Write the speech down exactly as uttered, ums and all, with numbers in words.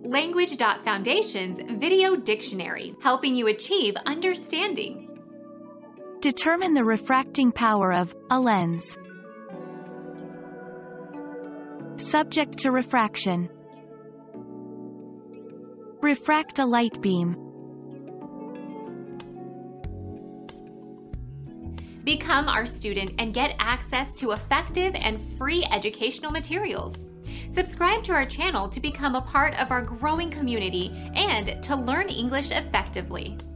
Language.Foundation's Video Dictionary, helping you achieve understanding. Determine the refracting power of a lens. Subject to refraction. Refract a light beam. Become our student and get access to effective and free educational materials. Subscribe to our channel to become a part of our growing community and to learn English effectively.